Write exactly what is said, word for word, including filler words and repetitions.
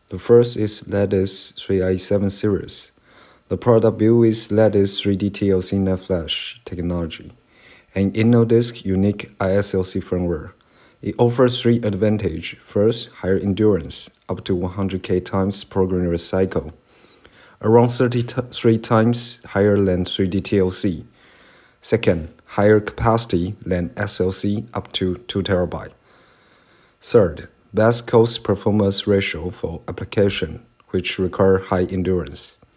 The first is Lattice three i seven series. The product built with Lattice three D T L C NAND flash technology and Innodisk unique I S L C firmware. It offers three advantages. First, higher endurance, up to one hundred K times program recycle, around thirty-three times higher than three D T L C. Second, higher capacity than S L C, up to two terabytes. Third, best cost-performance ratio for application which require high endurance.